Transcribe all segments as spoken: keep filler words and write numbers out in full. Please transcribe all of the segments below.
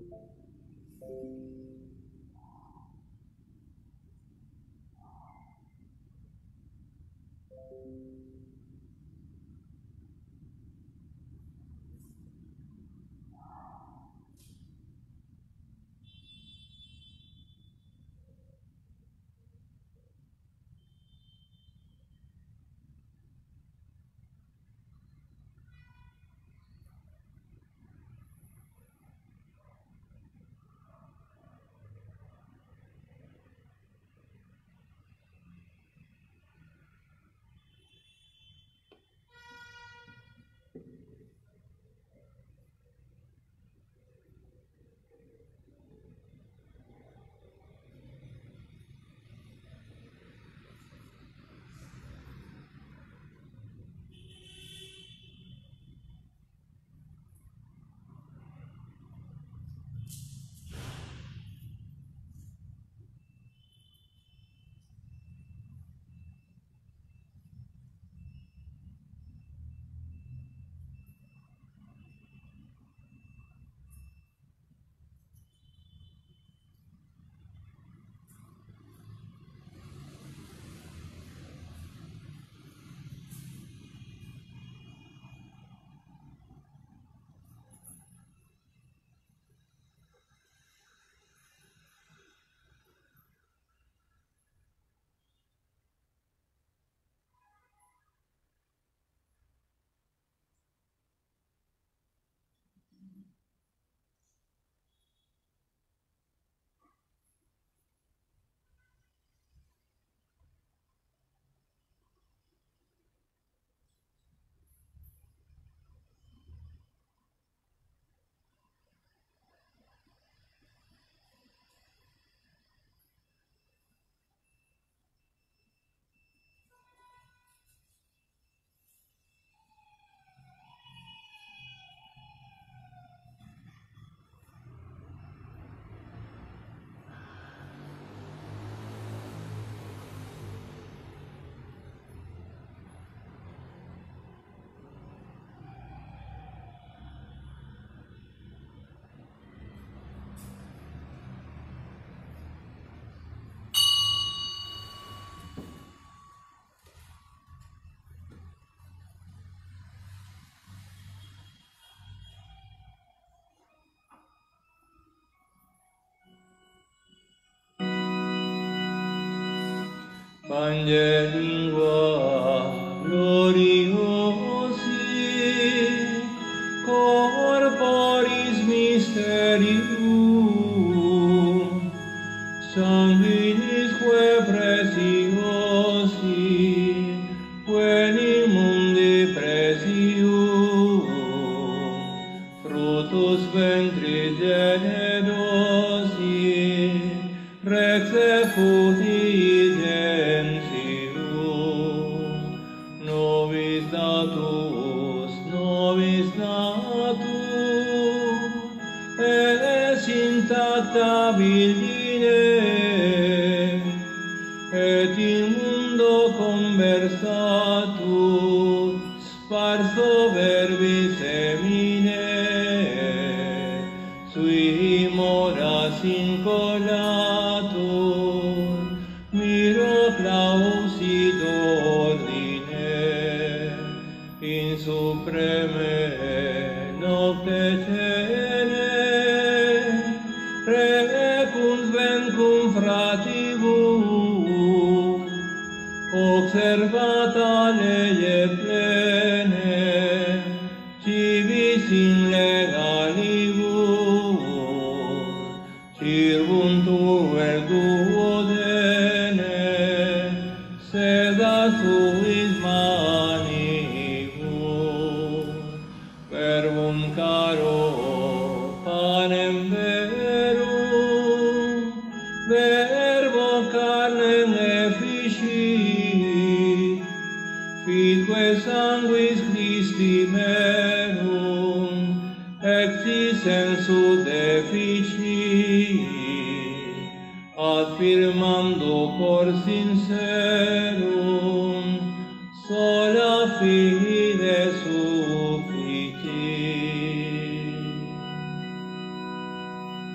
Lingua gloriosi corporis mysterium sanguinisque preciosi venimum de precium fructus ventris generosi rex effusi nobis natus, nobis natus, es intacta Virgine, et in mundo conversatus, sparso verbis semine, sui moras incolatur, miro clausit ordine, in supreme nocte cene, recunt vencum fratibus, observata lege plene, civis in legalibus, circuntur duodene, seda suis manibus, verbum caro panem verum, verbo carnem efficit, fitque sanguis Christi merum, ecti sensu deficit, affirmando cor sincerum, sola fide sufficit.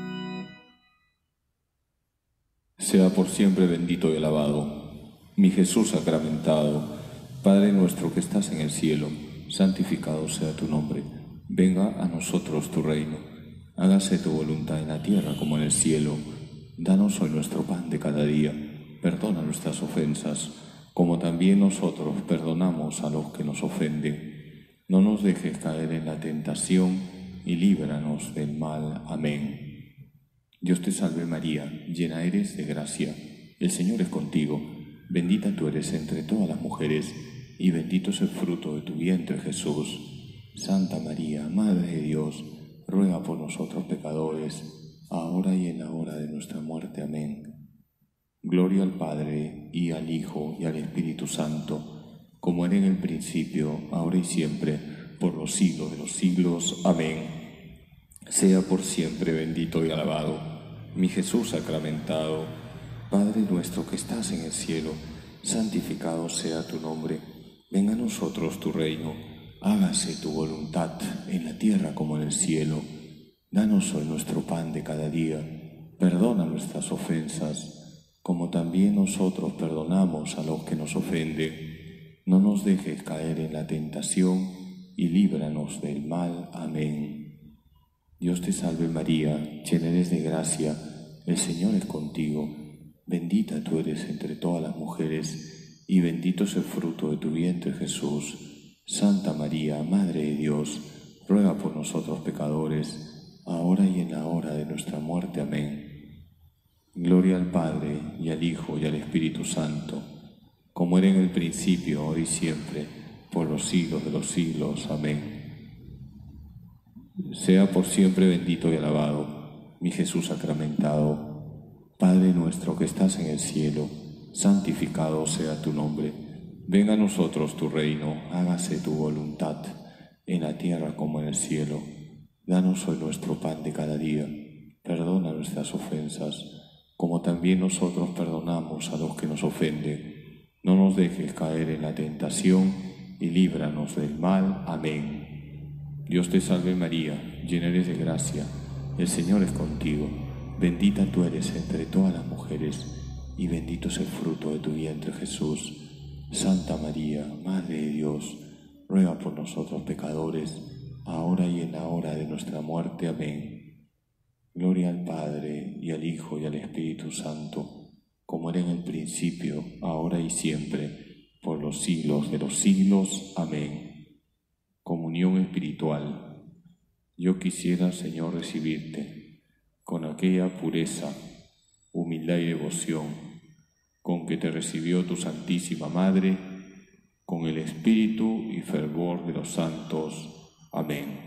sea por siempre bendito y alabado. Mi Jesús sacramentado, Padre nuestro que estás en el cielo, santificado sea tu nombre. Venga a nosotros tu reino. Hágase tu voluntad en la tierra como en el cielo. Danos hoy nuestro pan de cada día. Perdona nuestras ofensas, como también nosotros perdonamos a los que nos ofenden. No nos dejes caer en la tentación y líbranos del mal. Amén. Dios te salve María, llena eres de gracia. El Señor es contigo. Bendita tú eres entre todas las mujeres, y bendito es el fruto de tu vientre, Jesús. Santa María, Madre de Dios, ruega por nosotros pecadores, ahora y en la hora de nuestra muerte. Amén. Gloria al Padre, y al Hijo, y al Espíritu Santo, como era en el principio, ahora y siempre, por los siglos de los siglos. Amén. Sea por siempre bendito y alabado mi Jesús sacramentado. Padre nuestro que estás en el cielo, santificado sea tu nombre. Venga a nosotros tu reino. Hágase tu voluntad en la tierra como en el cielo. Danos hoy nuestro pan de cada día. Perdona nuestras ofensas, como también nosotros perdonamos a los que nos ofenden. No nos dejes caer en la tentación y líbranos del mal. Amén. Dios te salve María, llena eres de gracia, el Señor es contigo. Bendita tú eres entre todas las mujeres, y bendito es el fruto de tu vientre, Jesús. Santa María, Madre de Dios, ruega por nosotros pecadores, ahora y en la hora de nuestra muerte. Amén. Gloria al Padre, y al Hijo, y al Espíritu Santo, como era en el principio, ahora y siempre, por los siglos de los siglos. Amén. Sea por siempre bendito y alabado mi Jesús sacramentado. Padre nuestro que estás en el cielo, santificado sea tu nombre. Venga a nosotros tu reino, hágase tu voluntad, en la tierra como en el cielo. Danos hoy nuestro pan de cada día. Perdona nuestras ofensas, como también nosotros perdonamos a los que nos ofenden. No nos dejes caer en la tentación y líbranos del mal. Amén. Dios te salve María, llena eres de gracia, el Señor es contigo. Bendita tú eres entre todas las mujeres, y bendito es el fruto de tu vientre, Jesús. Santa María, Madre de Dios, ruega por nosotros pecadores, ahora y en la hora de nuestra muerte. Amén. Gloria al Padre, y al Hijo, y al Espíritu Santo, como era en el principio, ahora y siempre, por los siglos de los siglos. Amén. Comunión espiritual. Yo quisiera, Señor, recibirte con aquella pureza, humildad y devoción con que te recibió tu Santísima Madre, con el espíritu y fervor de los santos. Amén.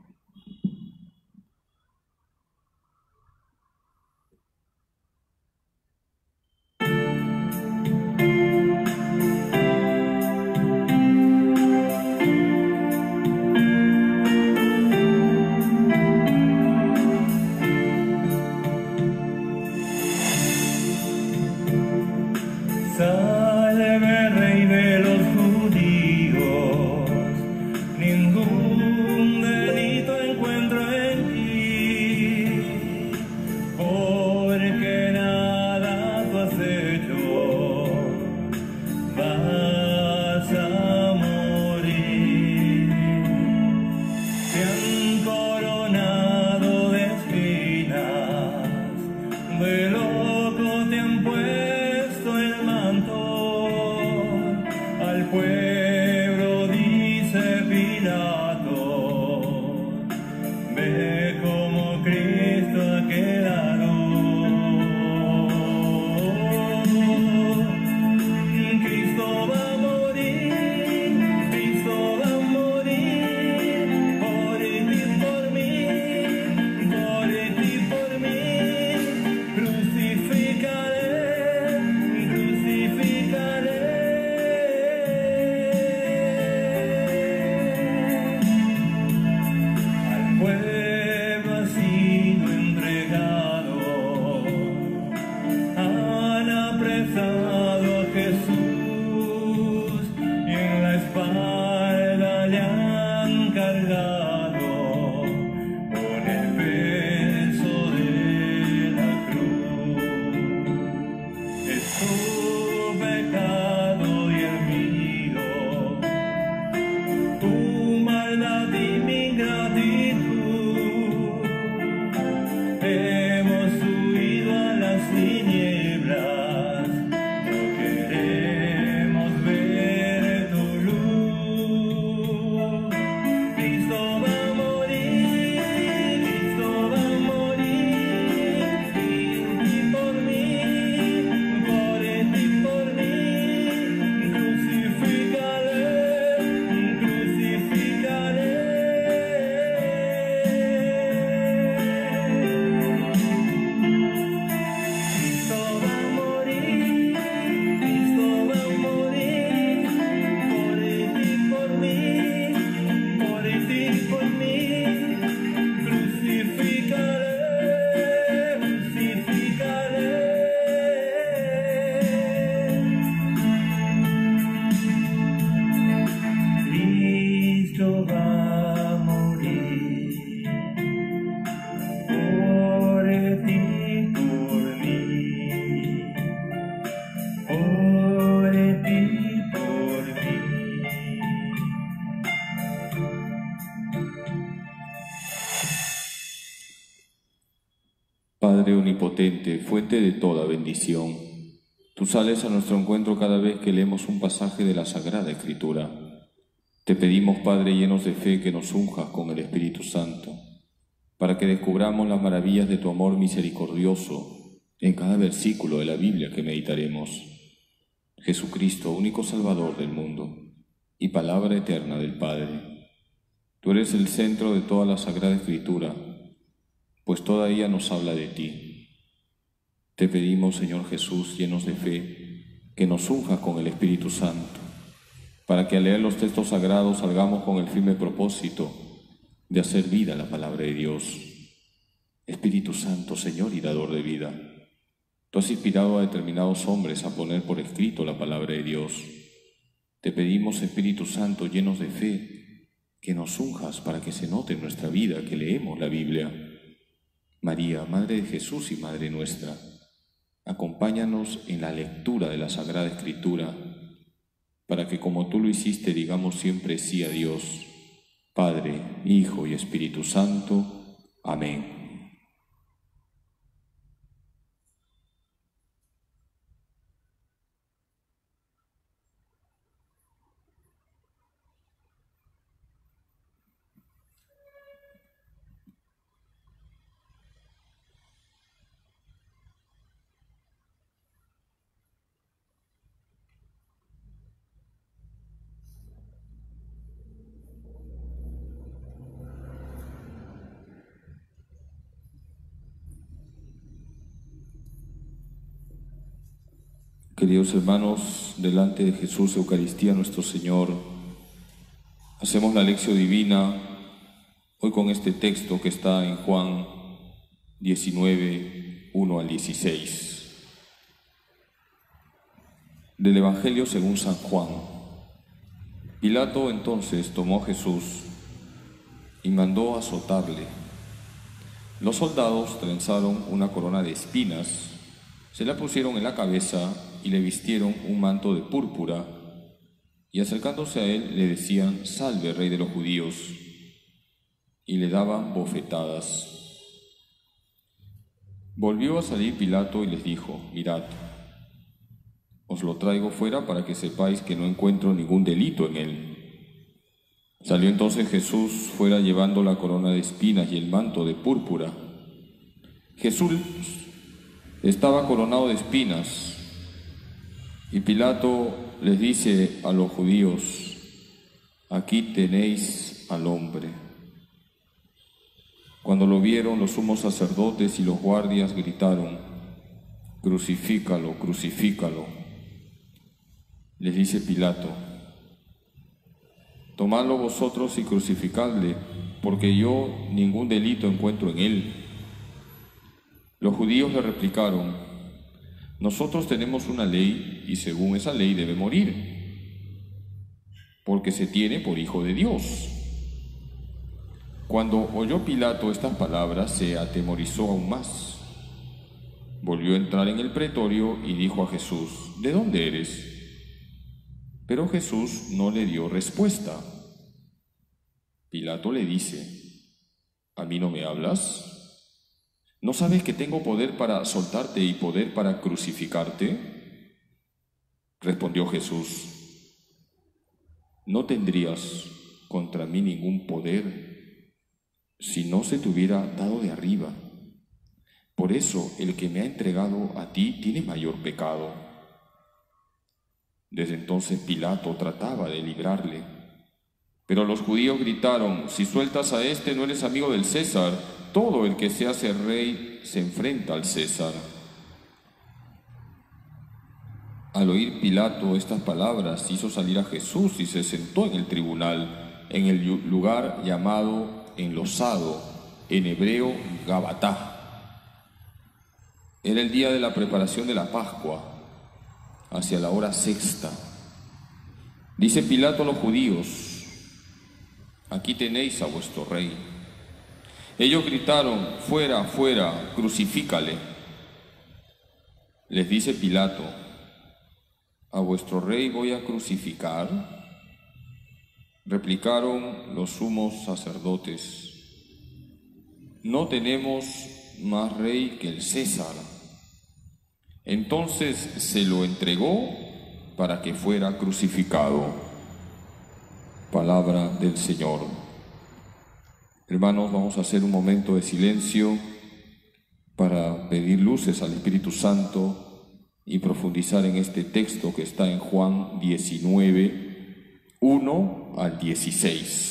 Salve, Rey de los judíos, ningún delito encuentro en ti, porque nada tú has hecho, vas a morir. Te han coronado de espinas, de loco te han puesto el manto, al pueblo dice Pilato, ve como Cristo ha quedado. Cristo va a morir, Cristo va a morir, por ti, por mí, por ti, por mí, crucificaré. Crucificaré. Padre omnipotente, fuente de toda bendición, tú sales a nuestro encuentro cada vez que leemos un pasaje de la Sagrada Escritura. Te pedimos, Padre, llenos de fe, que nos unjas con el Espíritu Santo, para que descubramos las maravillas de tu amor misericordioso en cada versículo de la Biblia que meditaremos. Jesucristo, único Salvador del mundo y palabra eterna del Padre, tú eres el centro de toda la Sagrada Escritura, pues toda ella nos habla de ti. Te pedimos, Señor Jesús, llenos de fe, que nos unjas con el Espíritu Santo, para que al leer los textos sagrados salgamos con el firme propósito de hacer vida la palabra de Dios. Espíritu Santo, Señor y dador de vida, tú has inspirado a determinados hombres a poner por escrito la palabra de Dios. Te pedimos, Espíritu Santo, llenos de fe, que nos unjas para que se note en nuestra vida que leemos la Biblia. María, Madre de Jesús y Madre nuestra, acompáñanos en la lectura de la Sagrada Escritura, para que como tú lo hiciste digamos siempre sí a Dios, Padre, Hijo y Espíritu Santo. Amén. Queridos hermanos, delante de Jesús, Eucaristía, nuestro Señor, hacemos la lección divina hoy con este texto que está en Juan diecinueve, uno al dieciséis. Del Evangelio según San Juan. Pilato entonces tomó a Jesús y mandó azotarle. Los soldados trenzaron una corona de espinas, se la pusieron en la cabeza y le vistieron un manto de púrpura, y acercándose a él le decían: «Salve, Rey de los judíos», y le daban bofetadas. Volvió a salir Pilato y les dijo: «Mirad, os lo traigo fuera para que sepáis que no encuentro ningún delito en él». Salió entonces Jesús fuera llevando la corona de espinas y el manto de púrpura. Jesús estaba coronado de espinas, y Pilato les dice a los judíos: «Aquí tenéis al hombre». Cuando lo vieron, los sumos sacerdotes y los guardias gritaron: «Crucifícalo, crucifícalo». Les dice Pilato: «Tomadlo vosotros y crucificadle, porque yo ningún delito encuentro en él». Los judíos le replicaron: «Nosotros tenemos una ley y según esa ley debe morir, porque se tiene por hijo de Dios». Cuando oyó Pilato estas palabras, se atemorizó aún más. Volvió a entrar en el pretorio y dijo a Jesús: «¿De dónde eres?». Pero Jesús no le dio respuesta. Pilato le dice: «¿A mí no me hablas? ¿No sabes que tengo poder para soltarte y poder para crucificarte?». Respondió Jesús: «No tendrías contra mí ningún poder si no se te hubiera dado de arriba. Por eso el que me ha entregado a ti tiene mayor pecado». Desde entonces Pilato trataba de librarle, pero los judíos gritaron: «Si sueltas a este, no eres amigo del César. Todo el que se hace rey se enfrenta al César». Al oír Pilato estas palabras, hizo salir a Jesús y se sentó en el tribunal, en el lugar llamado enlosado, en hebreo Gabatá. Era el día de la preparación de la Pascua, hacia la hora sexta. Dice Pilato a los judíos: «Aquí tenéis a vuestro rey». Ellos gritaron: «Fuera, fuera, crucifícale». Les dice Pilato: «¿A vuestro rey voy a crucificar?». Replicaron los sumos sacerdotes: «No tenemos más rey que el César. Entonces se lo entregó para que fuera crucificado. Palabra del Señor. Hermanos, vamos a hacer un momento de silencio para pedir luces al Espíritu Santo y profundizar en este texto que está en Juan diecinueve, uno al dieciséis.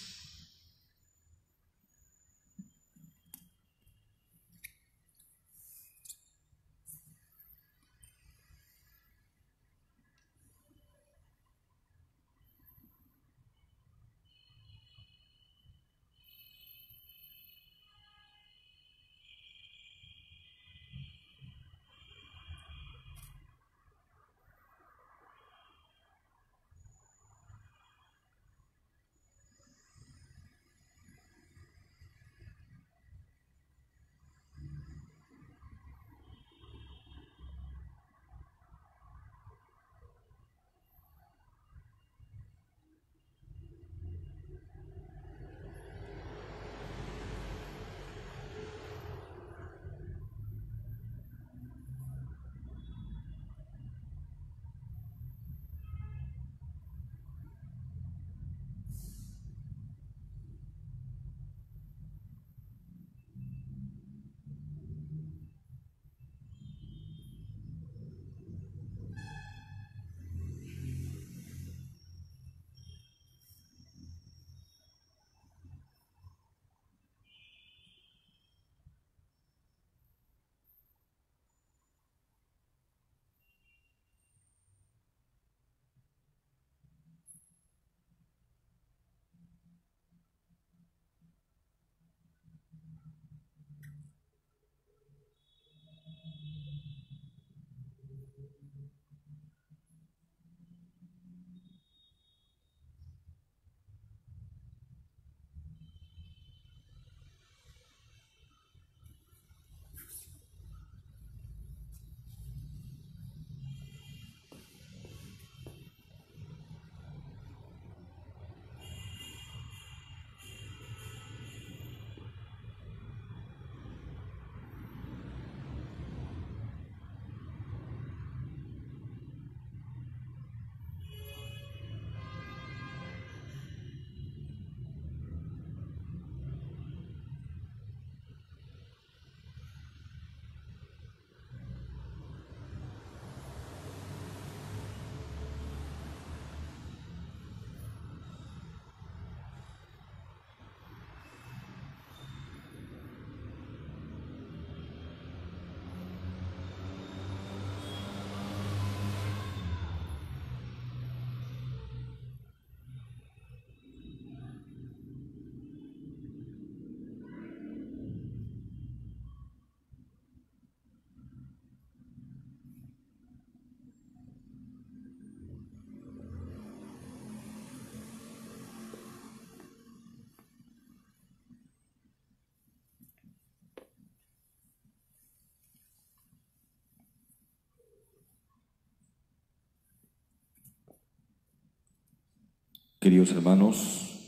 Queridos hermanos,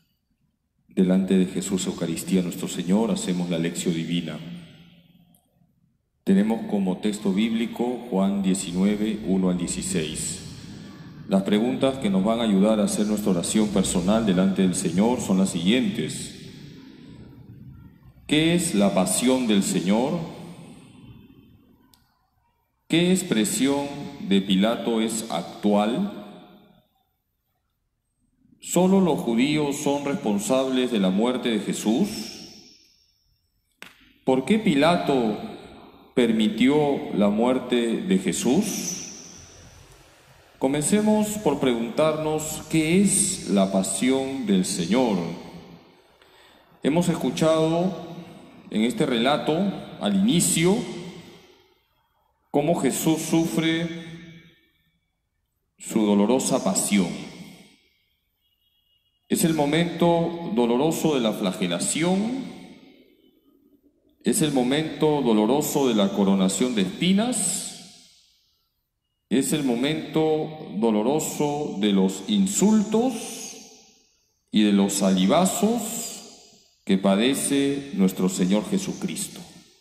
delante de Jesús Eucaristía nuestro Señor hacemos la lección divina. Tenemos como texto bíblico Juan diecinueve, uno al dieciséis. Las preguntas que nos van a ayudar a hacer nuestra oración personal delante del Señor son las siguientes. ¿Qué es la pasión del Señor? ¿Qué expresión de Pilato es actual? ¿Solo los judíos son responsables de la muerte de Jesús? ¿Por qué Pilato permitió la muerte de Jesús? Comencemos por preguntarnos qué es la pasión del Señor. Hemos escuchado en este relato, al inicio, cómo Jesús sufre su dolorosa pasión. Es el momento doloroso de la flagelación, es el momento doloroso de la coronación de espinas, es el momento doloroso de los insultos y de los salivazos que padece nuestro Señor Jesucristo.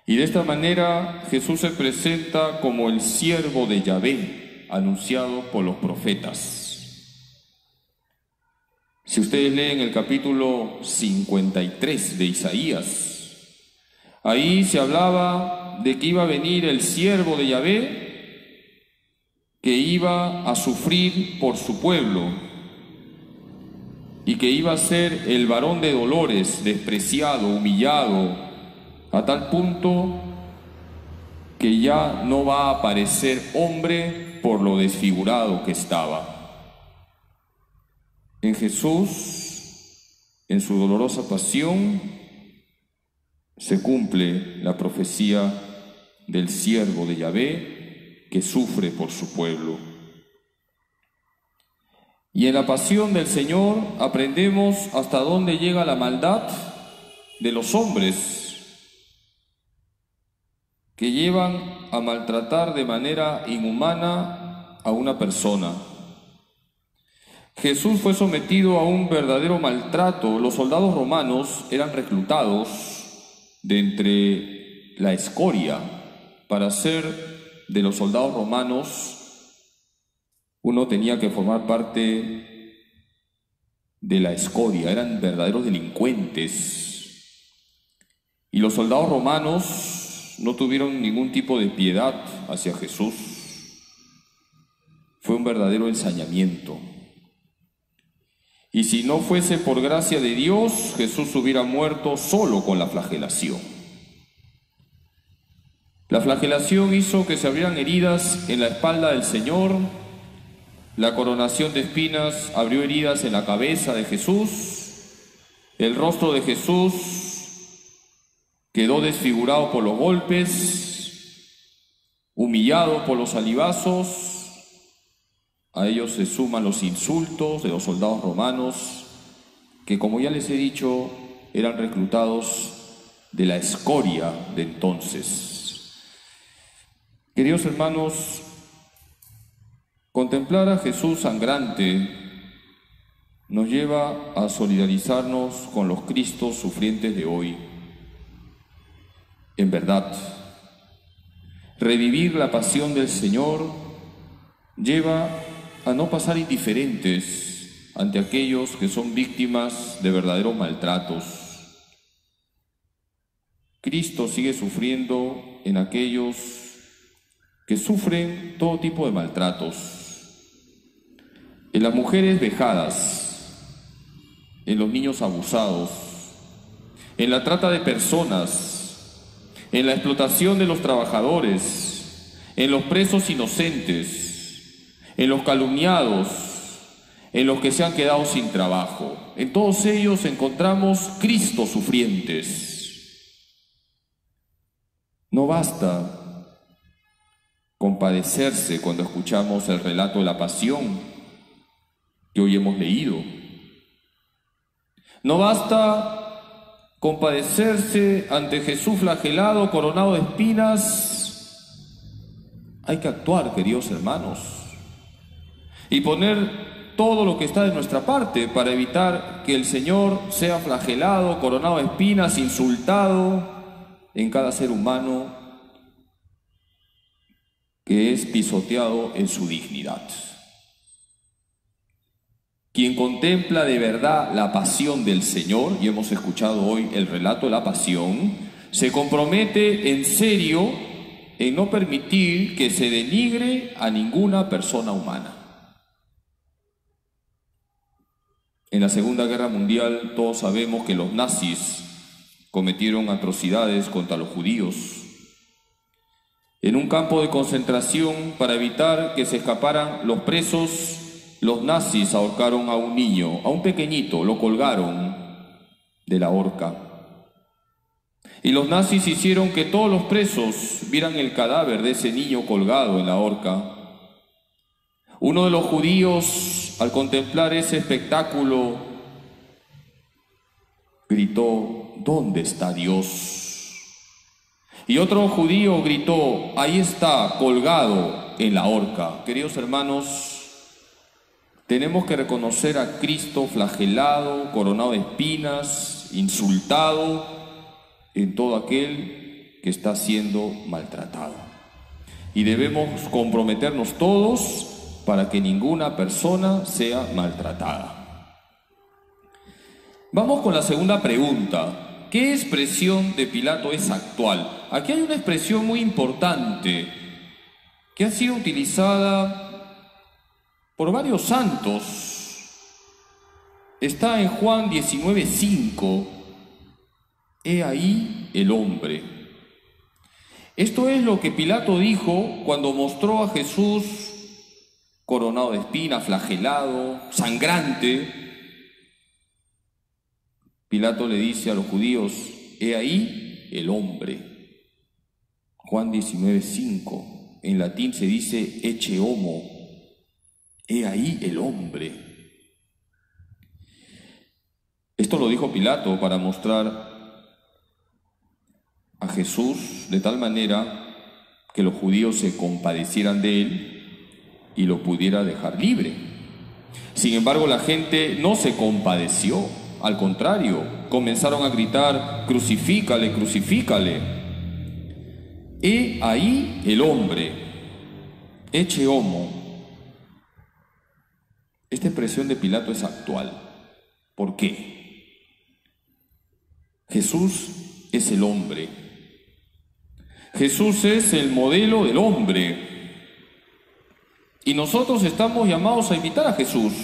Y de esta manera Jesús se presenta como el siervo de Yahvé, anunciado por los profetas. Si ustedes leen el capítulo cincuenta y tres de Isaías, ahí se hablaba de que iba a venir el siervo de Yahvé, que iba a sufrir por su pueblo y que iba a ser el varón de dolores, despreciado, humillado, a tal punto que ya no va a parecer hombre por lo desfigurado que estaba. En Jesús, en su dolorosa pasión, se cumple la profecía del siervo de Yahvé que sufre por su pueblo. Y en la pasión del Señor aprendemos hasta dónde llega la maldad de los hombres, que llevan a maltratar de manera inhumana a una persona. Jesús fue sometido a un verdadero maltrato. Los soldados romanos eran reclutados de entre la escoria. Para ser de los soldados romanos, uno tenía que formar parte de la escoria, eran verdaderos delincuentes. Y los soldados romanos no tuvieron ningún tipo de piedad hacia Jesús. Fue un verdadero ensañamiento. Y si no fuese por gracia de Dios, Jesús hubiera muerto solo con la flagelación. La flagelación hizo que se abrieran heridas en la espalda del Señor. La coronación de espinas abrió heridas en la cabeza de Jesús. El rostro de Jesús quedó desfigurado por los golpes, humillado por los salivazos. A ellos se suman los insultos de los soldados romanos, que, como ya les he dicho, eran reclutados de la escoria de entonces. Queridos hermanos, contemplar a Jesús sangrante nos lleva a solidarizarnos con los Cristos sufrientes de hoy. En verdad, revivir la pasión del Señor lleva a no pasar indiferentes ante aquellos que son víctimas de verdaderos maltratos. Cristo sigue sufriendo en aquellos que sufren todo tipo de maltratos, en las mujeres vejadas, en los niños abusados, en la trata de personas, en la explotación de los trabajadores, en los presos inocentes, en los calumniados, en los que se han quedado sin trabajo. En todos ellos encontramos Cristos sufrientes. No basta compadecerse cuando escuchamos el relato de la pasión que hoy hemos leído. No basta compadecerse ante Jesús flagelado, coronado de espinas. Hay que actuar, queridos hermanos, y poner todo lo que está de nuestra parte para evitar que el Señor sea flagelado, coronado de espinas, insultado en cada ser humano que es pisoteado en su dignidad. Quien contempla de verdad la pasión del Señor, y hemos escuchado hoy el relato de la pasión, se compromete en serio en no permitir que se denigre a ninguna persona humana. En la Segunda Guerra Mundial todos sabemos que los nazis cometieron atrocidades contra los judíos. En un campo de concentración, para evitar que se escaparan los presos, los nazis ahorcaron a un niño, a un pequeñito, lo colgaron de la horca. Y los nazis hicieron que todos los presos vieran el cadáver de ese niño colgado en la horca. Uno de los judíos, al contemplar ese espectáculo, gritó: ¿dónde está Dios? Y otro judío gritó: ahí está, colgado en la horca. Queridos hermanos, tenemos que reconocer a Cristo flagelado, coronado de espinas, insultado, en todo aquel que está siendo maltratado. Y debemos comprometernos todos para que ninguna persona sea maltratada. Vamos con la segunda pregunta. ¿Qué expresión de Pilato es actual? Aquí hay una expresión muy importante que ha sido utilizada por varios santos. Está en Juan diecinueve cinco. He ahí el hombre. Esto es lo que Pilato dijo cuando mostró a Jesús coronado de espinas, flagelado, sangrante. Pilato le dice a los judíos: he ahí el hombre. Juan diecinueve cinco. En latín se dice ecce homo. He ahí el hombre. Esto lo dijo Pilato para mostrar a Jesús de tal manera que los judíos se compadecieran de él y lo pudiera dejar libre. Sin embargo, la gente no se compadeció, al contrario, comenzaron a gritar: crucifícale, crucifícale. He ahí el hombre, ecce homo. Esta expresión de Pilato es actual. ¿Por qué? Jesús es el hombre. Jesús es el modelo del hombre. Y nosotros estamos llamados a imitar a Jesús.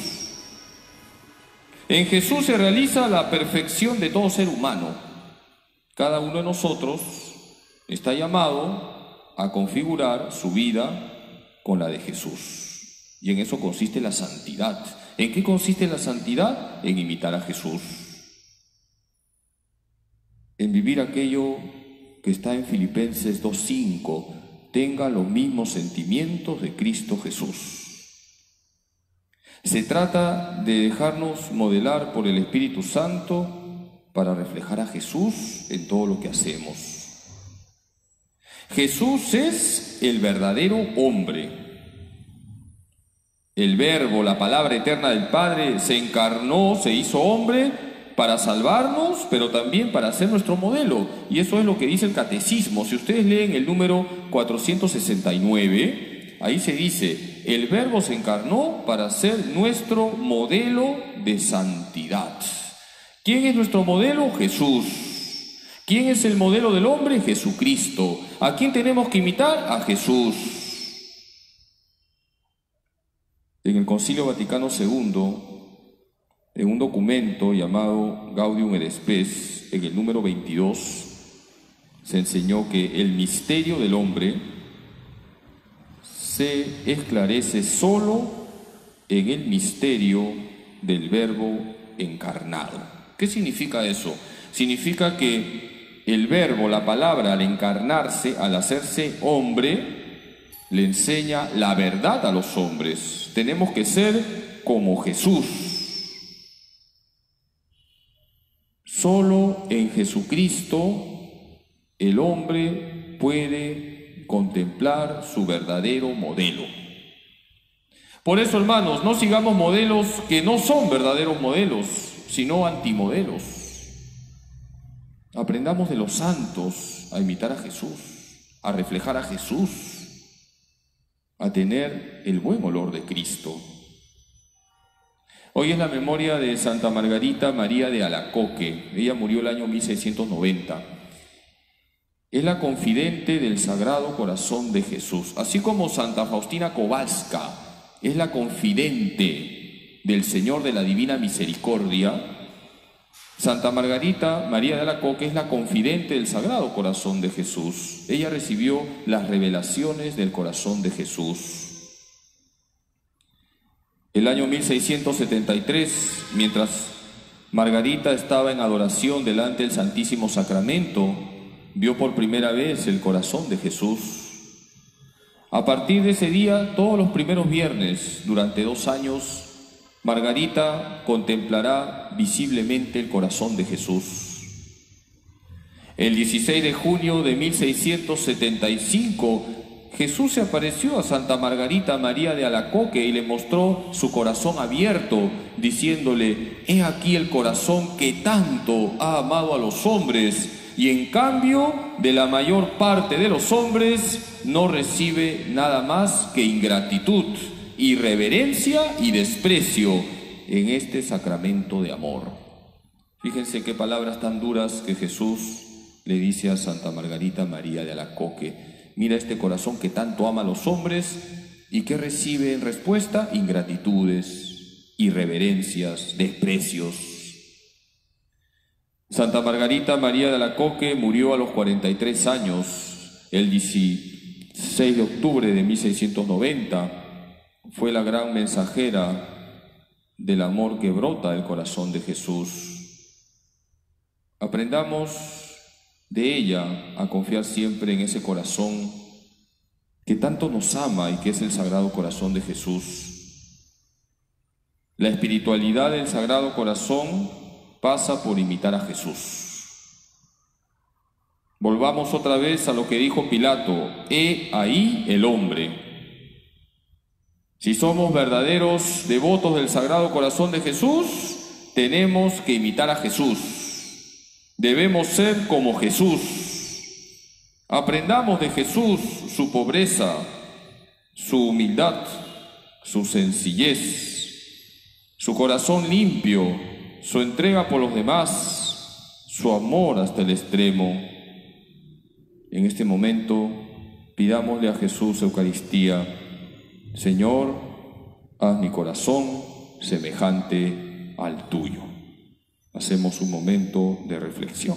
En Jesús se realiza la perfección de todo ser humano. Cada uno de nosotros está llamado a configurar su vida con la de Jesús. Y en eso consiste la santidad. ¿En qué consiste la santidad? En imitar a Jesús. En vivir aquello que está en Filipenses dos cinco, tenga los mismos sentimientos de Cristo Jesús. Se trata de dejarnos modelar por el Espíritu Santo para reflejar a Jesús en todo lo que hacemos. Jesús es el verdadero hombre. El Verbo, la palabra eterna del Padre, se encarnó, se hizo hombre para salvarnos, pero también para ser nuestro modelo. Y eso es lo que dice el Catecismo. Si ustedes leen el número cuatrocientos sesenta y nueve, ahí se dice: el Verbo se encarnó para ser nuestro modelo de santidad. ¿Quién es nuestro modelo? Jesús. ¿Quién es el modelo del hombre? Jesucristo. ¿A quién tenemos que imitar? A Jesús. En el Concilio Vaticano segundo, en un documento llamado Gaudium et Spes, en el número veintidós, se enseñó que el misterio del hombre se esclarece solo en el misterio del Verbo encarnado. ¿Qué significa eso? Significa que el Verbo, la palabra, al encarnarse, al hacerse hombre, le enseña la verdad a los hombres. Tenemos que ser como Jesús. Solo en Jesucristo el hombre puede contemplar su verdadero modelo. Por eso, hermanos, no sigamos modelos que no son verdaderos modelos, sino antimodelos. Aprendamos de los santos a imitar a Jesús, a reflejar a Jesús, a tener el buen olor de Cristo. Hoy es la memoria de Santa Margarita María de Alacoque. Ella murió el año mil seiscientos noventa. Es la confidente del Sagrado Corazón de Jesús. Así como Santa Faustina Kowalska es la confidente del Señor de la Divina Misericordia, Santa Margarita María de Alacoque es la confidente del Sagrado Corazón de Jesús. Ella recibió las revelaciones del corazón de Jesús. El año mil seiscientos setenta y tres, mientras Margarita estaba en adoración delante del Santísimo Sacramento, vio por primera vez el corazón de Jesús. A partir de ese día, todos los primeros viernes, durante dos años, Margarita contemplará visiblemente el corazón de Jesús. El dieciséis de junio de mil seiscientos setenta y cinco, Jesús se apareció a Santa Margarita María de Alacoque y le mostró su corazón abierto, diciéndole: he aquí el corazón que tanto ha amado a los hombres, y en cambio de la mayor parte de los hombres no recibe nada más que ingratitud, irreverencia y desprecio en este sacramento de amor. Fíjense qué palabras tan duras que Jesús le dice a Santa Margarita María de Alacoque. Mira este corazón que tanto ama a los hombres y que recibe en respuesta ingratitudes, irreverencias, desprecios. Santa Margarita María de Alacoque murió a los cuarenta y tres años, el dieciséis de octubre de mil seiscientos noventa. Fue la gran mensajera del amor que brota del corazón de Jesús. Aprendamos de ella a confiar siempre en ese corazón que tanto nos ama y que es el Sagrado Corazón de Jesús. La espiritualidad del Sagrado Corazón pasa por imitar a Jesús. Volvamos otra vez a lo que dijo Pilato: he ahí el hombre. Si somos verdaderos devotos del Sagrado Corazón de Jesús, tenemos que imitar a Jesús. Debemos ser como Jesús. Aprendamos de Jesús su pobreza, su humildad, su sencillez, su corazón limpio, su entrega por los demás, su amor hasta el extremo. En este momento, pidámosle a Jesús Eucaristía: Señor, haz mi corazón semejante al tuyo. Hacemos un momento de reflexión.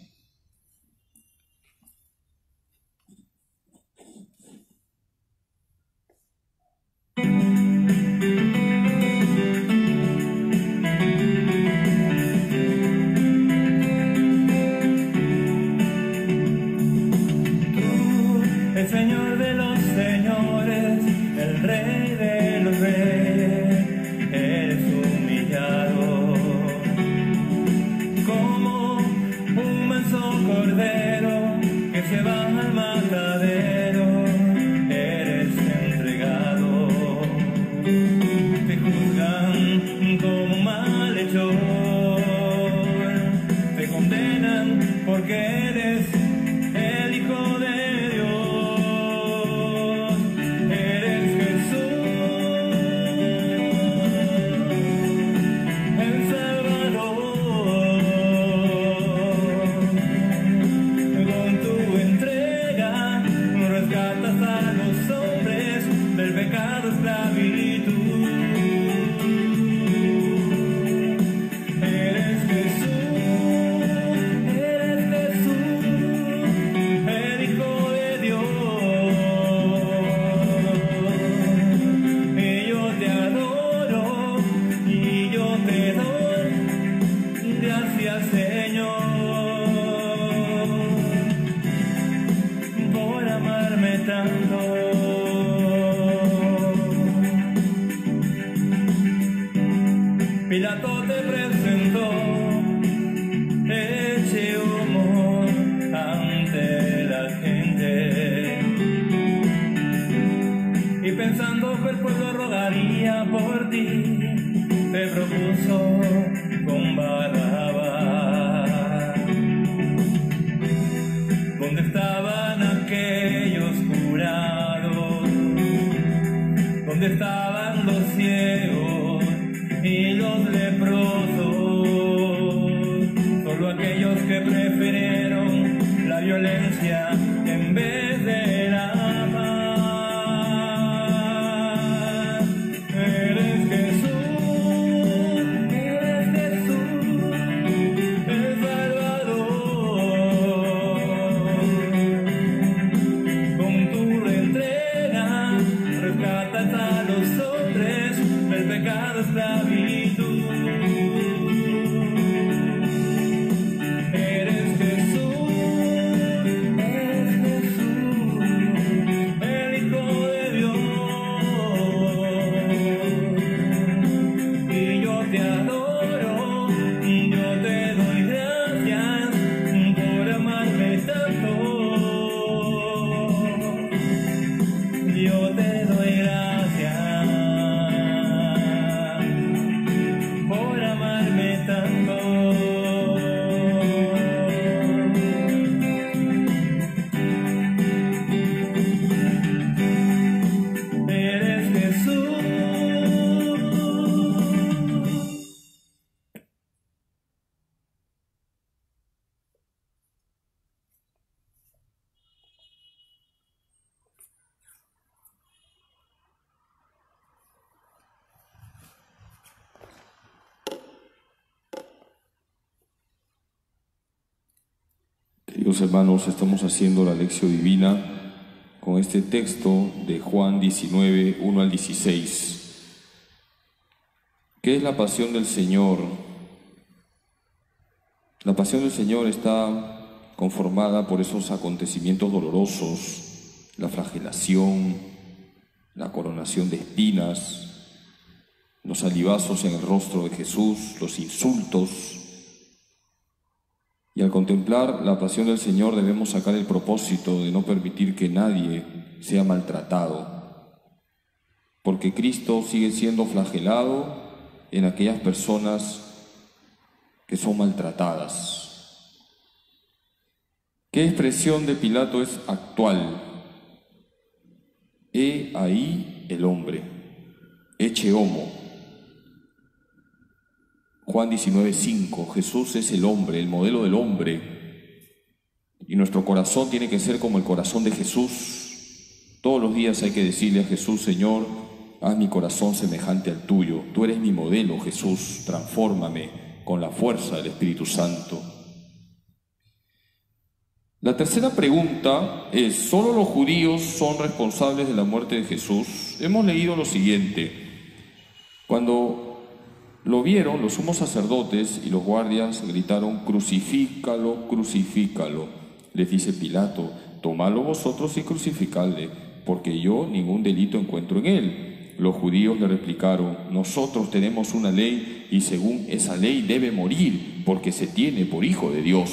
El Señor de los señores, el Rey de los reyes, eres humillado como un manso cordero que se va al matadero. Eres entregado, te juzgan como malhechor, te condenan porque eres el Hijo de Pilato te presentó, eche humo ante la gente, y pensando que el pueblo rogaría por ti, te propuso con Barrabás. ¿Dónde estaban aquellos jurados? ¿Dónde estaban los ciegos y los leprosos? Solo aquellos que prefirieron la violencia en vez de la paz. Eres Jesús, eres Jesús, el Salvador. Con tu entrega rescatas a los hombres del pecado, esclavitud. Eres Jesús, eres Queridos hermanos, estamos haciendo la lección divina con este texto de Juan diecinueve, uno al dieciséis. ¿Qué es la pasión del Señor? La pasión del Señor está conformada por esos acontecimientos dolorosos, la flagelación, la coronación de espinas, los salivazos en el rostro de Jesús, los insultos. Y al contemplar la pasión del Señor debemos sacar el propósito de no permitir que nadie sea maltratado, porque Cristo sigue siendo flagelado en aquellas personas que son maltratadas. ¿Qué expresión de Pilato es actual? He ahí el hombre, ecce homo. Juan diecinueve, cinco, Jesús es el hombre, el modelo del hombre, y nuestro corazón tiene que ser como el corazón de Jesús. Todos los días hay que decirle a Jesús: Señor, haz mi corazón semejante al tuyo. Tú eres mi modelo, Jesús, transfórmame con la fuerza del Espíritu Santo. La tercera pregunta es: ¿solo los judíos son responsables de la muerte de Jesús? Hemos leído lo siguiente: cuando lo vieron, los sumos sacerdotes y los guardias gritaron: crucifícalo, crucifícalo. Les dice Pilato: tomadlo vosotros y crucificadle, porque yo ningún delito encuentro en él. Los judíos le replicaron: nosotros tenemos una ley y según esa ley debe morir, porque se tiene por hijo de Dios.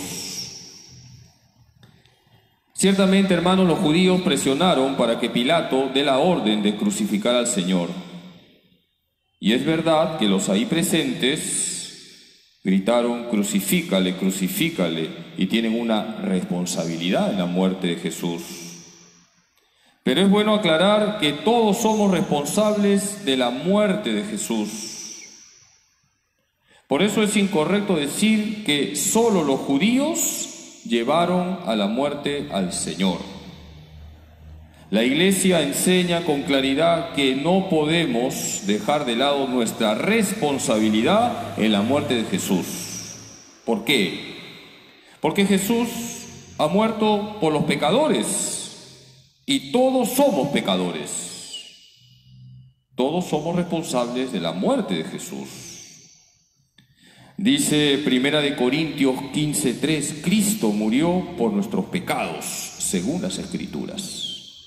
Ciertamente, hermanos, los judíos presionaron para que Pilato dé la orden de crucificar al Señor. Y es verdad que los ahí presentes gritaron: crucifícale, crucifícale, y tienen una responsabilidad en la muerte de Jesús. Pero es bueno aclarar que todos somos responsables de la muerte de Jesús. Por eso es incorrecto decir que solo los judíos llevaron a la muerte al Señor. La Iglesia enseña con claridad que no podemos dejar de lado nuestra responsabilidad en la muerte de Jesús. ¿Por qué? Porque Jesús ha muerto por los pecadores y todos somos pecadores. Todos somos responsables de la muerte de Jesús. Dice Primera de Corintios quince, tres, Cristo murió por nuestros pecados, según las Escrituras.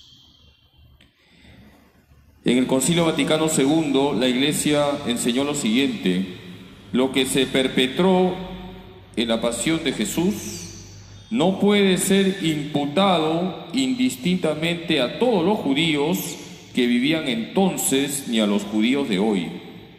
En el Concilio Vaticano segundo, la Iglesia enseñó lo siguiente: lo que se perpetró en la pasión de Jesús no puede ser imputado indistintamente a todos los judíos que vivían entonces ni a los judíos de hoy.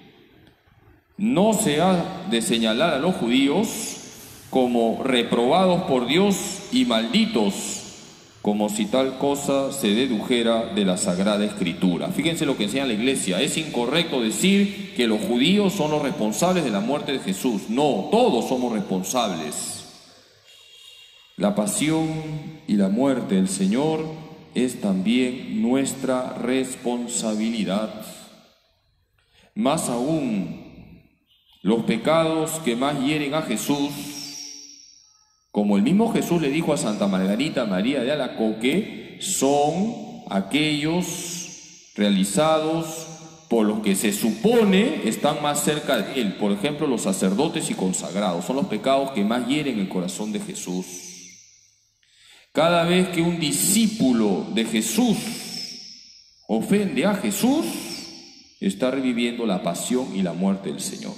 No se ha de señalar a los judíos como reprobados por Dios y malditos, como si tal cosa se dedujera de la Sagrada Escritura. Fíjense lo que enseña la Iglesia: es incorrecto decir que los judíos son los responsables de la muerte de Jesús. No, todos somos responsables. La pasión y la muerte del Señor es también nuestra responsabilidad. Más aún, los pecados que más hieren a Jesús, como el mismo Jesús le dijo a Santa Margarita María de Alacoque, son aquellos realizados por los que se supone están más cerca de Él. Por ejemplo, los sacerdotes y consagrados son los pecados que más hieren el corazón de Jesús. Cada vez que un discípulo de Jesús ofende a Jesús, está reviviendo la pasión y la muerte del Señor.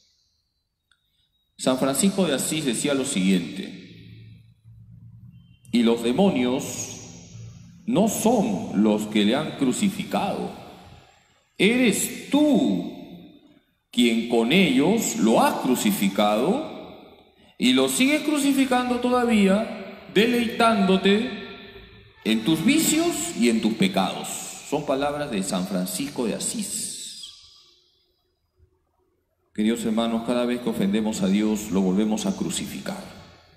San Francisco de Asís decía lo siguiente: y los demonios no son los que le han crucificado, eres tú quien con ellos lo has crucificado y lo sigues crucificando todavía, deleitándote en tus vicios y en tus pecados. Son palabras de San Francisco de Asís. Queridos hermanos, cada vez que ofendemos a Dios lo volvemos a crucificar.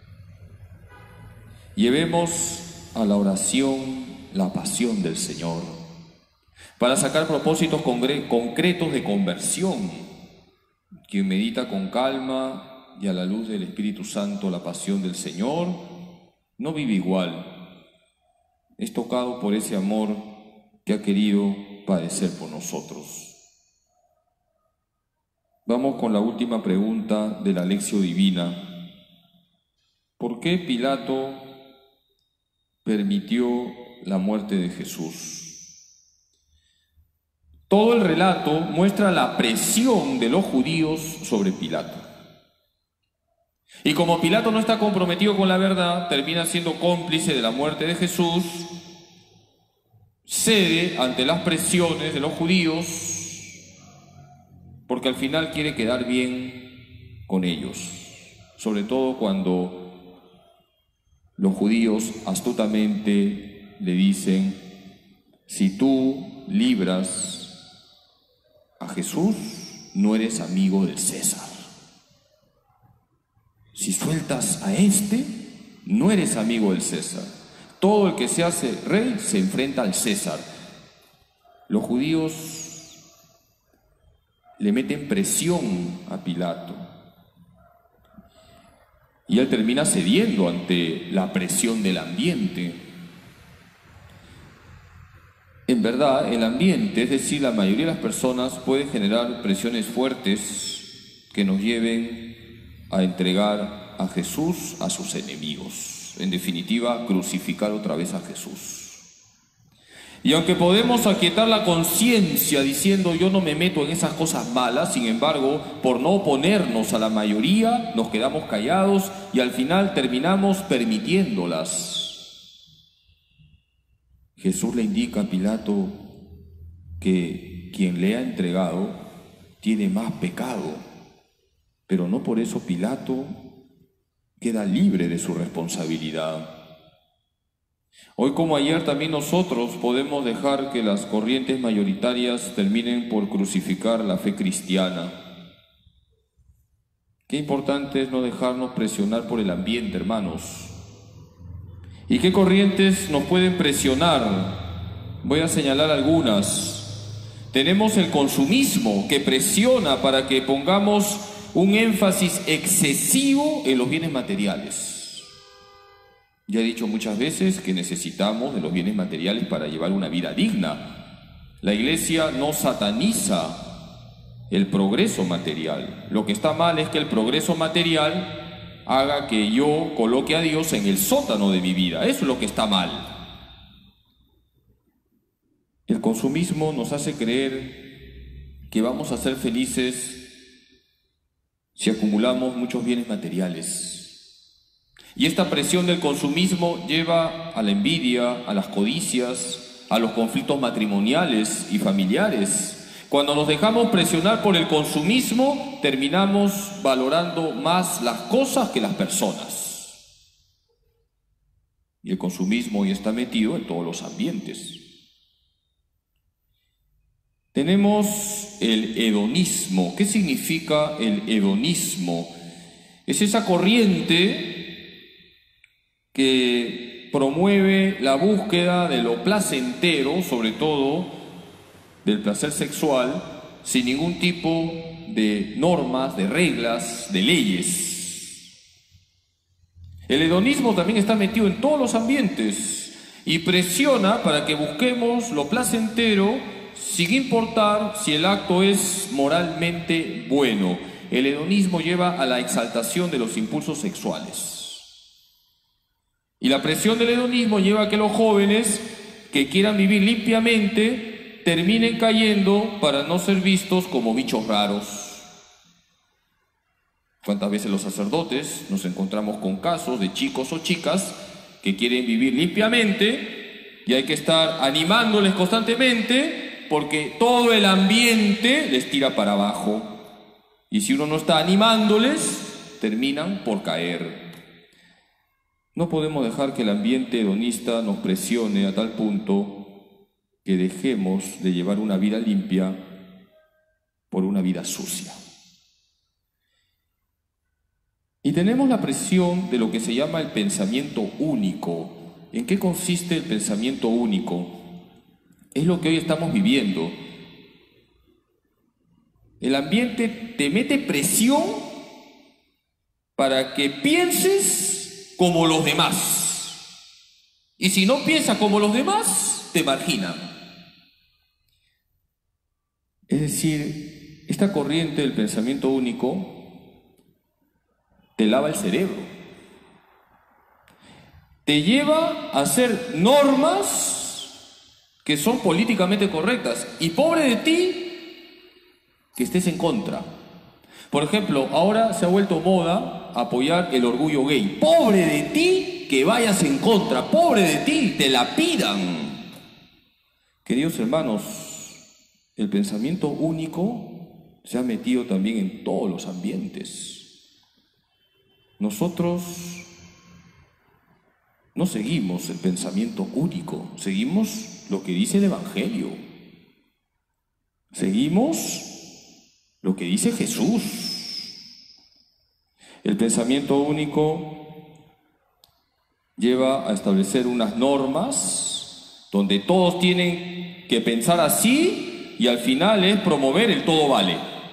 Llevemos a la oración la pasión del Señor para sacar propósitos concretos de conversión. Quien medita con calma y a la luz del Espíritu Santo la pasión del Señor, no vive igual. Es tocado por ese amor que ha querido padecer por nosotros. Vamos con la última pregunta de la Lección Divina. ¿Por qué Pilato permitió la muerte de Jesús? Todo el relato muestra la presión de los judíos sobre Pilato. Y como Pilato no está comprometido con la verdad, termina siendo cómplice de la muerte de Jesús, cede ante las presiones de los judíos, porque al final quiere quedar bien con ellos, sobre todo cuando los judíos astutamente le dicen: si tú libras a Jesús, no eres amigo del César. Si sueltas a este, no eres amigo del César. Todo el que se hace rey se enfrenta al César. Los judíos le meten presión a Pilato y él termina cediendo ante la presión del ambiente. En verdad, el ambiente, es decir, la mayoría de las personas, puede generar presiones fuertes que nos lleven a entregar a Jesús a sus enemigos. En definitiva, crucificar otra vez a Jesús. Y aunque podemos aquietar la conciencia diciendo yo no me meto en esas cosas malas, sin embargo, por no oponernos a la mayoría, nos quedamos callados y al final terminamos permitiéndolas. Jesús le indica a Pilato que quien le ha entregado tiene más pecado, pero no por eso Pilato queda libre de su responsabilidad. Hoy como ayer también nosotros podemos dejar que las corrientes mayoritarias terminen por crucificar la fe cristiana. Qué importante es no dejarnos presionar por el ambiente, hermanos. ¿Y qué corrientes nos pueden presionar? Voy a señalar algunas. Tenemos el consumismo, que presiona para que pongamos un énfasis excesivo en los bienes materiales. Ya he dicho muchas veces que necesitamos de los bienes materiales para llevar una vida digna. La Iglesia no sataniza el progreso material. Lo que está mal es que el progreso material haga que yo coloque a Dios en el sótano de mi vida. Eso es lo que está mal. El consumismo nos hace creer que vamos a ser felices si acumulamos muchos bienes materiales. Y esta presión del consumismo lleva a la envidia, a las codicias, a los conflictos matrimoniales y familiares. Cuando nos dejamos presionar por el consumismo, terminamos valorando más las cosas que las personas. Y el consumismo hoy está metido en todos los ambientes. Tenemos el hedonismo. ¿Qué significa el hedonismo? Es esa corriente que promueve la búsqueda de lo placentero, sobre todo del placer sexual, sin ningún tipo de normas, de reglas, de leyes. El hedonismo también está metido en todos los ambientes y presiona para que busquemos lo placentero sin importar si el acto es moralmente bueno. El hedonismo lleva a la exaltación de los impulsos sexuales. Y la presión del hedonismo lleva a que los jóvenes que quieran vivir limpiamente terminen cayendo para no ser vistos como bichos raros. ¿Cuántas veces los sacerdotes nos encontramos con casos de chicos o chicas que quieren vivir limpiamente y hay que estar animándoles constantemente porque todo el ambiente les tira para abajo? Y si uno no está animándoles, terminan por caer. No podemos dejar que el ambiente hedonista nos presione a tal punto que dejemos de llevar una vida limpia por una vida sucia. Y tenemos la presión de lo que se llama el pensamiento único. ¿En qué consiste el pensamiento único? Es lo que hoy estamos viviendo. El ambiente te mete presión para que pienses como los demás. Y si no piensas como los demás, te marginan. Es decir, esta corriente del pensamiento único te lava el cerebro. Te lleva a hacer normas que son políticamente correctas. Y pobre de ti que estés en contra. Por ejemplo, ahora se ha vuelto moda apoyar el orgullo gay. Pobre de ti que vayas en contra. Pobre de ti, te la pidan. Queridos hermanos, el pensamiento único se ha metido también en todos los ambientes. Nosotros no seguimos el pensamiento único, seguimos lo que dice el Evangelio. Seguimos lo que dice Jesús. El pensamiento único lleva a establecer unas normas donde todos tienen que pensar así y al final es promover el todo vale.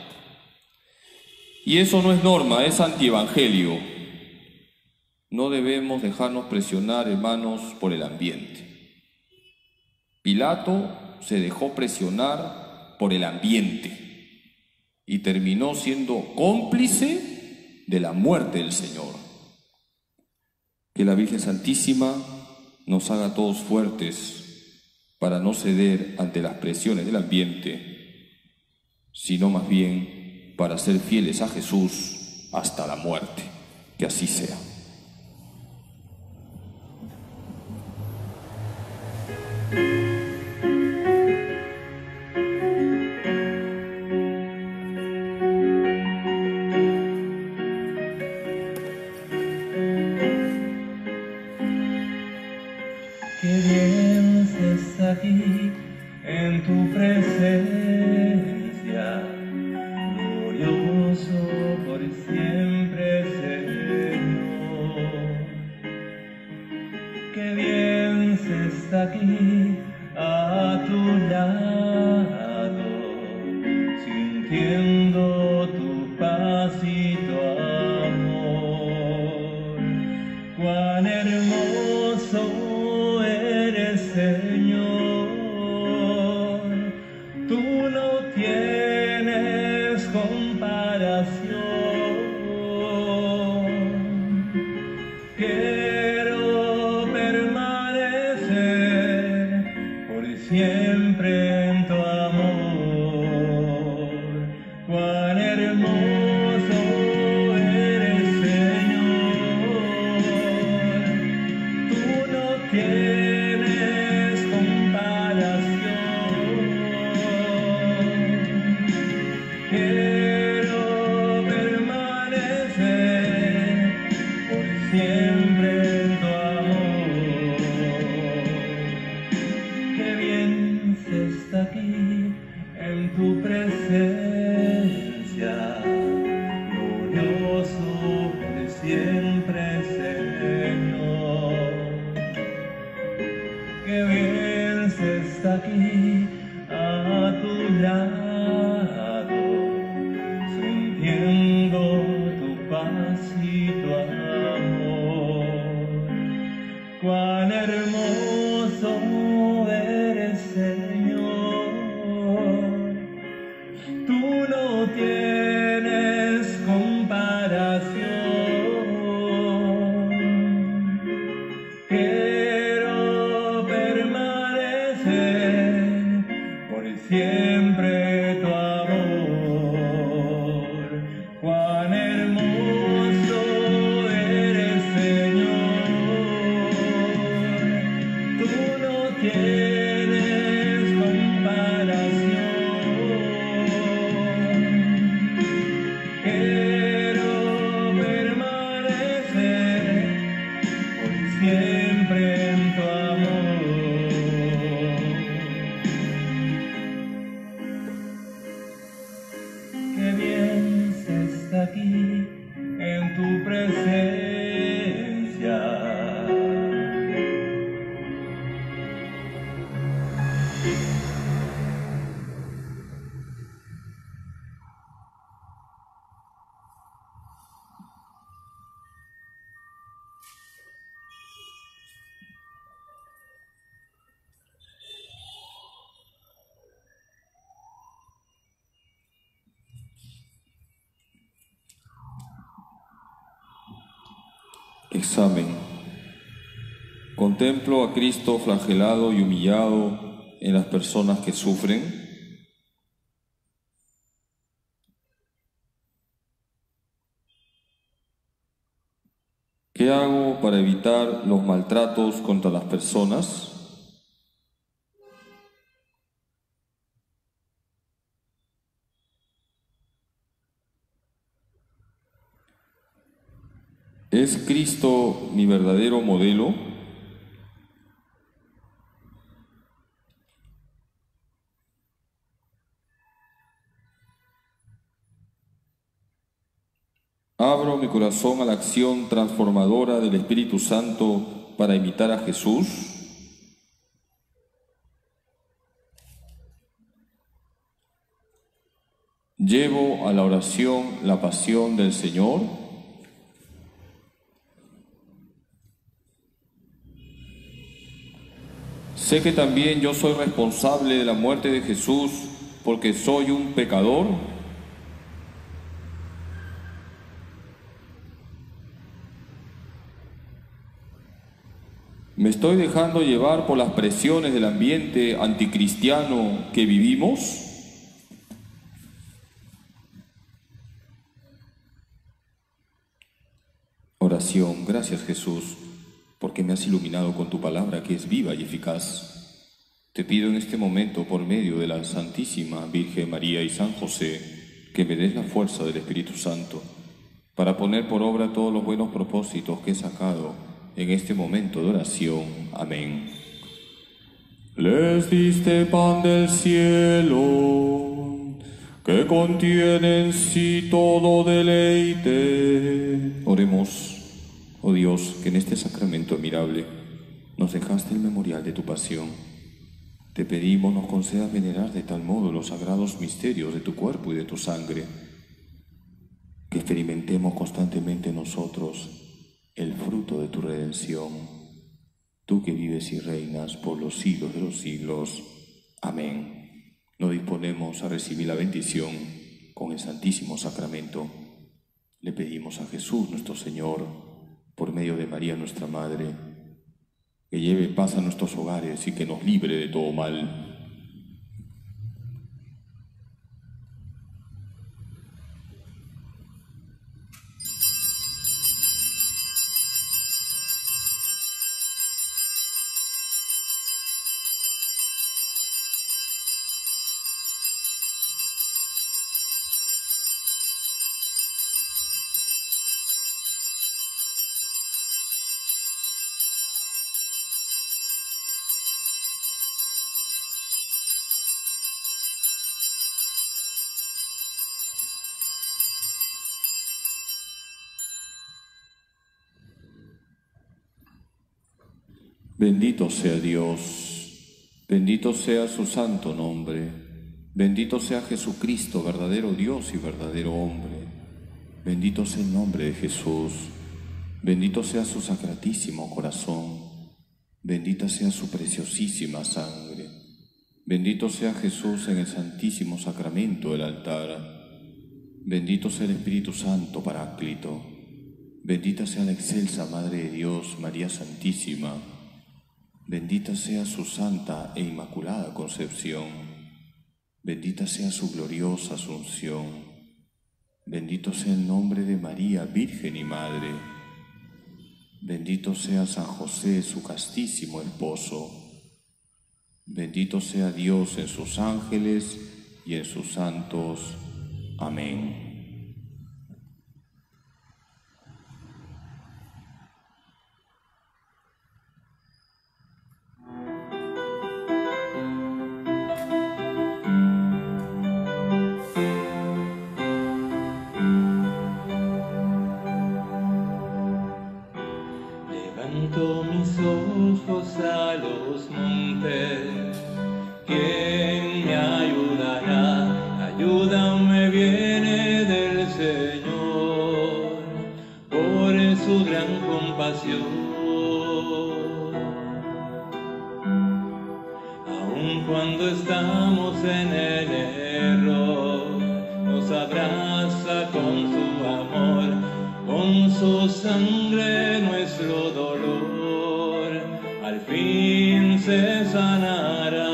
Y eso no es norma, es antievangelio. No debemos dejarnos presionar, hermanos, por el ambiente. Pilato se dejó presionar por el ambiente y terminó siendo cómplice de la muerte del Señor. Que la Virgen Santísima nos haga todos fuertes para no ceder ante las presiones del ambiente, sino más bien para ser fieles a Jesús hasta la muerte. Que así sea. Qué bien se está aquí en tu presencia, glorioso por siempre, Señor. Qué bien se está aquí a tu lado, sintiendo tu paz y tu amor. Cuán hermoso eres, Señor, tú no tienes comparación. Quiero permanecer por siempre en tu amor. Cuán hermoso eres, Señor, tú no tienes comparación. Quiero permanecer por siempre en tu amor. Qué bien se está aquí en tu presencia, glorioso por siempre, Señor. Qué bien se está aquí a tu lado, sintiendo tu paz y tu amor. Cuán hermoso eres, Señor, tú no tienes comparación. Quiero permanecer por siempre tu amor. Cuán hermoso eres, Señor, Examen. Contemplo a Cristo flagelado y humillado en las personas que sufren. ¿Qué hago para evitar los maltratos contra las personas? ¿Es Cristo mi verdadero modelo? ¿Abro mi corazón a la acción transformadora del Espíritu Santo para imitar a Jesús? ¿Llevo a la oración la pasión del Señor? Sé que también yo soy responsable de la muerte de Jesús porque soy un pecador. ¿Me estoy dejando llevar por las presiones del ambiente anticristiano que vivimos? Oración. Gracias, Jesús, porque me has iluminado con tu palabra que es viva y eficaz. Te pido en este momento, por medio de la Santísima Virgen María y San José, que me des la fuerza del Espíritu Santo para poner por obra todos los buenos propósitos que he sacado en este momento de oración. Amén. Les diste pan del cielo, que contiene en sí todo deleite. Oremos. Oh Dios, que en este sacramento admirable nos dejaste el memorial de tu pasión. Te pedimos nos concedas venerar de tal modo los sagrados misterios de tu cuerpo y de tu sangre, que experimentemos constantemente nosotros el fruto de tu redención, tú que vives y reinas por los siglos de los siglos. Amén. Nos disponemos a recibir la bendición con el Santísimo Sacramento. Le pedimos a Jesús nuestro Señor, por medio de María nuestra Madre, que lleve paz a nuestros hogares y que nos libre de todo mal. Bendito sea Dios, bendito sea su santo nombre, bendito sea Jesucristo, verdadero Dios y verdadero hombre, bendito sea el nombre de Jesús, bendito sea su sacratísimo corazón, bendita sea su preciosísima sangre, bendito sea Jesús en el santísimo sacramento del altar, bendito sea el Espíritu Santo Paráclito, bendita sea la excelsa Madre de Dios, María Santísima, bendita sea su santa e inmaculada concepción, bendita sea su gloriosa asunción, bendito sea el nombre de María, Virgen y Madre, bendito sea San José, su castísimo esposo, bendito sea Dios en sus ángeles y en sus santos. Amén. Levanto mis ojos a los montes, ¿quién me ayudará? Ayúdame viene del Señor, por su gran compasión. Aun cuando estamos en el error, nos abraza con su amor, con con su sangre nuestro dolor al fin se sanará.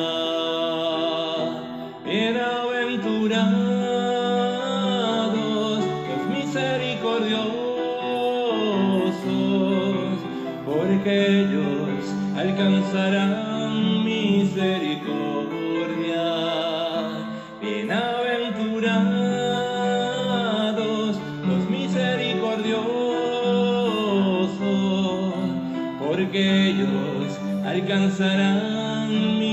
Bienaventurados los misericordiosos, porque ellos alcanzarán misericordia. Bienaventurados los misericordiosos, porque ellos alcanzarán misericordia.